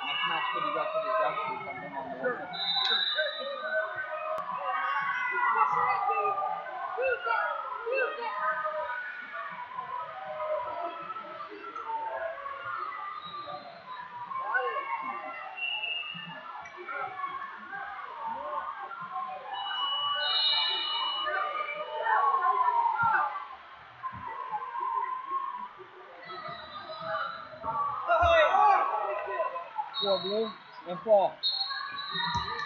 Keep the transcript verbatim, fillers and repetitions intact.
next match could you go for the junction or something on the sure. Sure. Four blue and four.